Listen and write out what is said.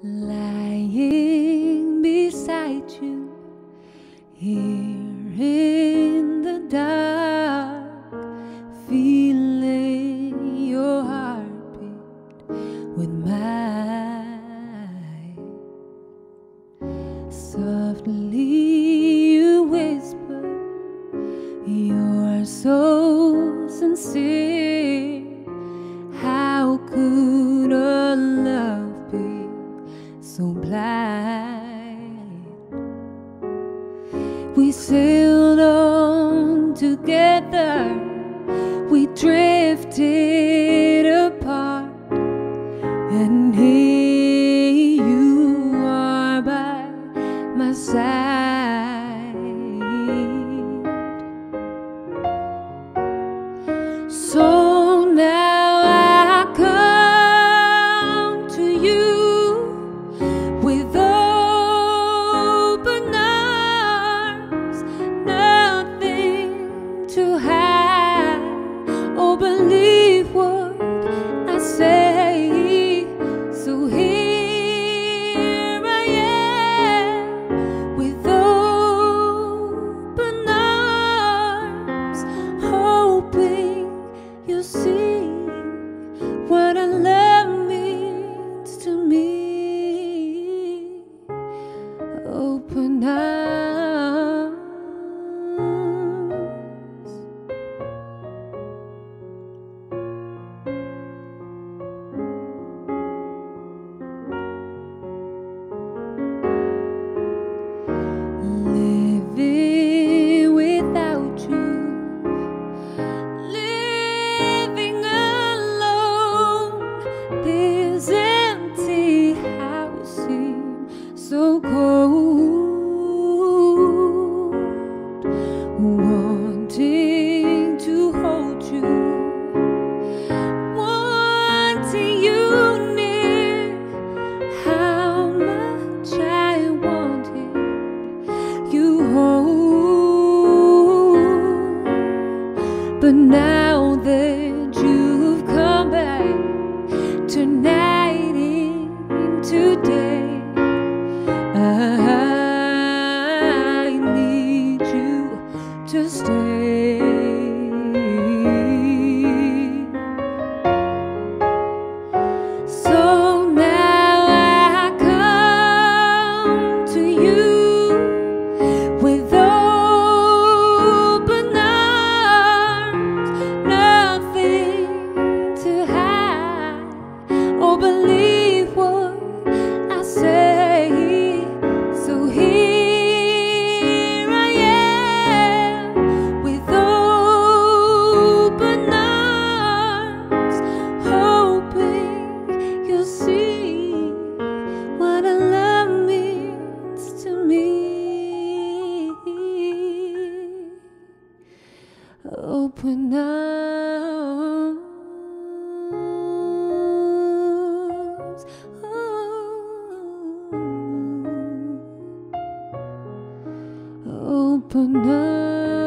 lying beside you here in the dark, feeling your heartbeat with mine. Softly you whisper, you're so sincere. How could a love be so blind? We sailed on together, we drifted apart, and here you are by my side. So now I come to you with open arms, nothing to hide. Oh, believe what I say. So here I am with open arms, hoping you see what a love means to me. Open arms. Living without you, living alone, this empty house seems so cold. Wanting to hold you, wanting you near, how much I wanted you hold. But now that you've come back, tonight into day, I need you to stay. So now I come to you with open arms, nothing to hide. Oh, believe what I say. So here I am with open arms, hoping you'll see what a love means to me. Open arms. Open arms.